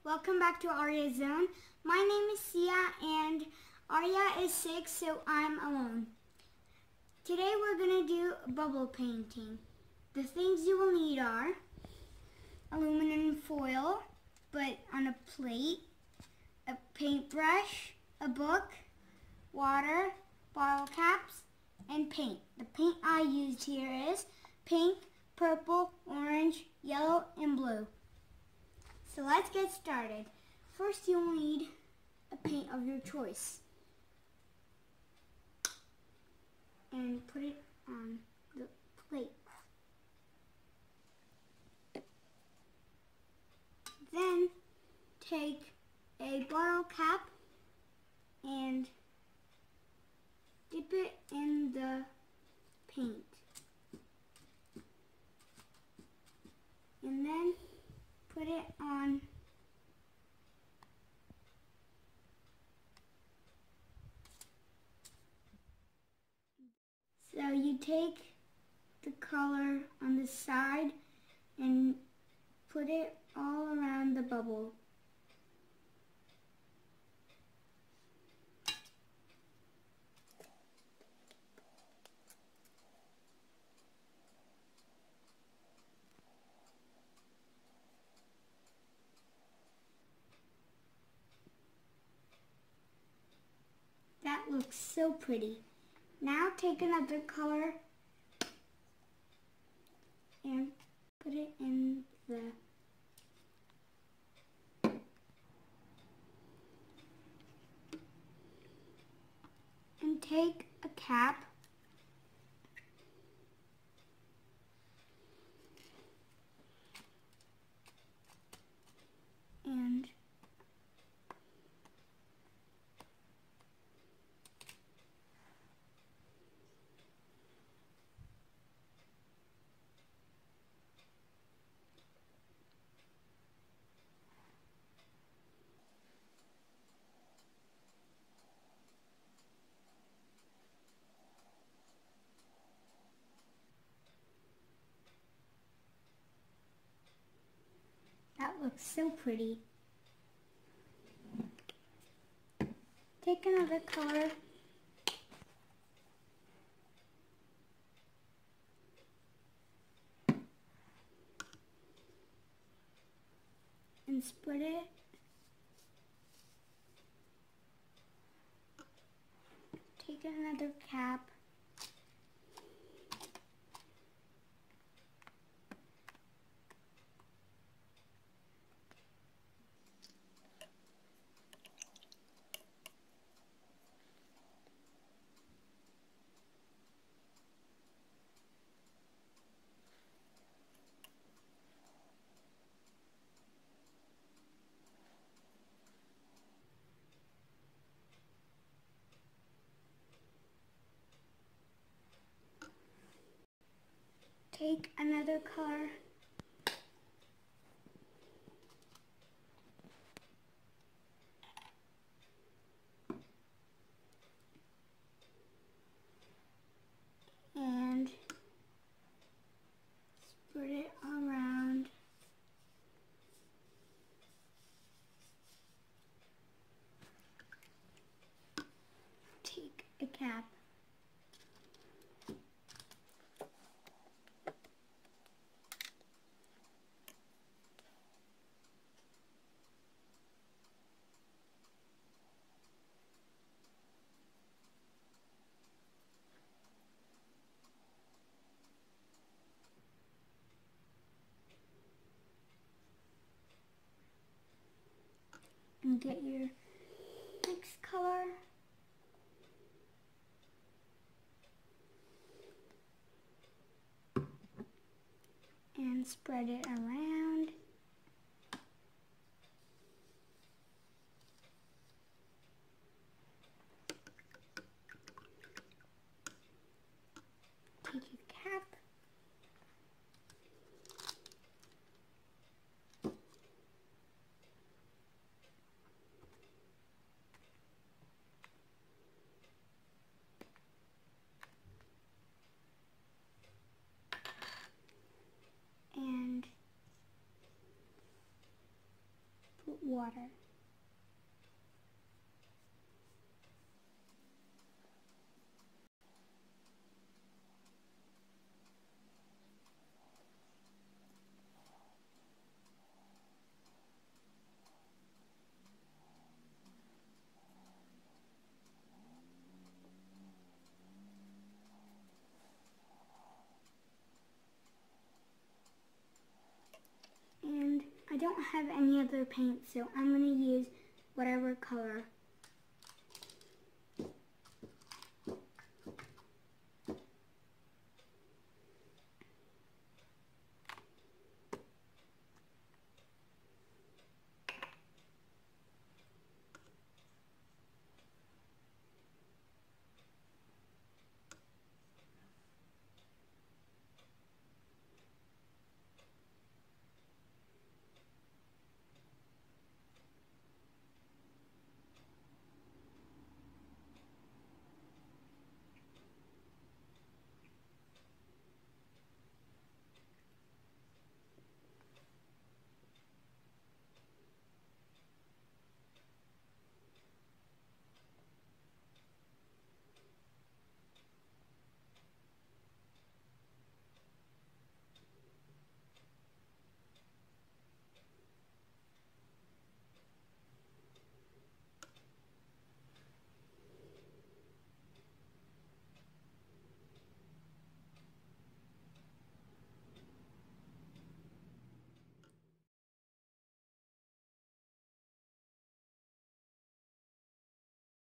Welcome back to Arya's Zone. My name is Sia and Arya is 6, so I'm alone. Today we're going to do bubble painting. The things you will need are aluminum foil, but on a plate, a paintbrush, a book, water, bottle caps, and paint. The paint I used here is pink, purple, orange, yellow, and blue. So let's get started. First you'll need a paint of your choice. And put it on the plate. Then take a bottle cap and dip it in the paint. And then put it on so you take the color on the side and put it all around the bubble. That looks so pretty. Now take another color and put it in the and take a cap and that looks so pretty. Take another color and spread it. Take another cap take another color and spread it around. Take a cap. And get your next color. And spread it around. Take your cap. And water. And I don't have any other paint, so I'm going to use whatever color